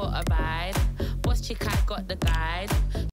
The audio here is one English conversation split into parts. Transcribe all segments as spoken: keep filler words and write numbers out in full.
for a ride. Boss chick, I got the guide.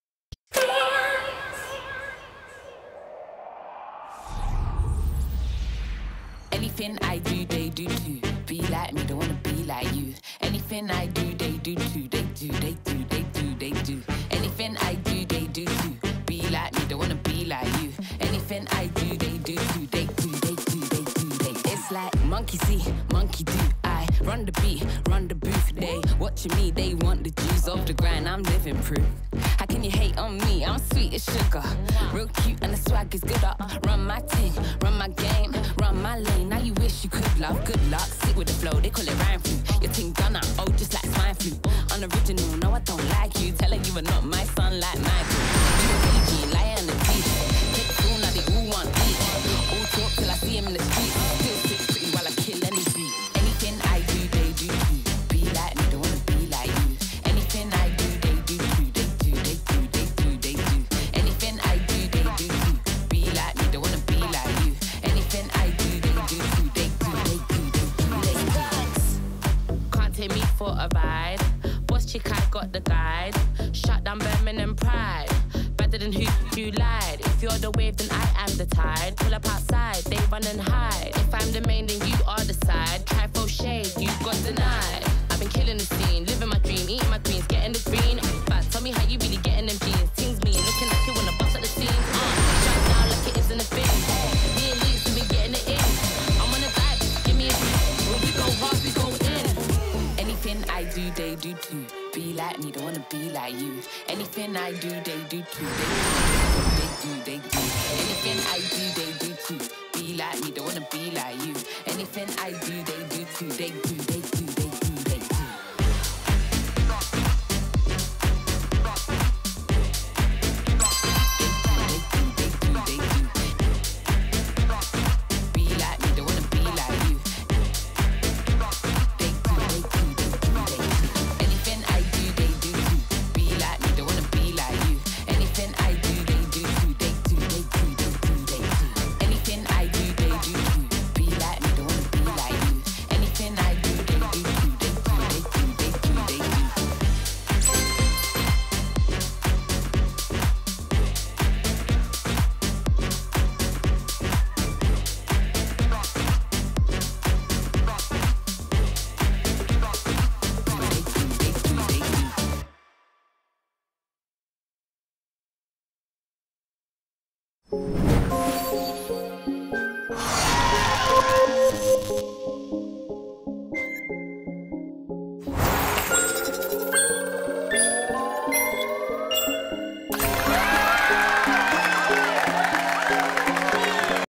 Anything I do, they do too. Be like me, don't wanna be like you. Anything I do, they do too. They do, they do, they do, they do. Anything I do, they do too. Be like me, don't wanna be like you. Anything I do, they do too. They do, they do, they do, they do. It's like monkey see, monkey do. I run the beat, run the booth. They watching me, they want the juice off the grind. I'm living proof. How can you hate on me? I'm sweet as sugar. Real cute and the swag is good up. Run my team, run my game, run my lane. Now you wish you could love. Good luck, sit with the flow. They call it rhyme flu. Your thing done up, oh, just like swine flu. Unoriginal, no, I don't like you. Telling you are not my son like Michael. You a raging, lie on the beat. Take fool, now they all want beat. All talk till I see him in the street. Still sit pretty while I kill any beat. Anything I do, they do too. Be like me, don't wanna be like you. Anything I do, they do too. They do, they do, they do, they do. Anything I do, they do too. Be like me, don't wanna be like you. Anything I do, they do too. They do, they do, they do, they do. Can't take me for a ride. Boss chick, I got the guide. Shut down Birmingham Pride. Better than who you lied. If you're the wave, then I am the tide. Pull up outside, they run and hide. If I'm the main, then you are the side. Try for shade, you got denied. I've been killing the scene, living my dream, eating my greens, getting the green. But tell me how you really getting them jeans. Things mean, looking like you wanna bust at the seams. Uh, shut down like it isn't a thing. Me and Leeds, we been getting it in. I'm on a dive, give me a beat. When we go hard, we go in. Anything I do, they do too. Be like me, don't wanna be like you. Anything I do, they do too. They do, they do, they do. Anything I do, they do too. Be like me, don't wanna be like you. Anything I do, they do too. They do.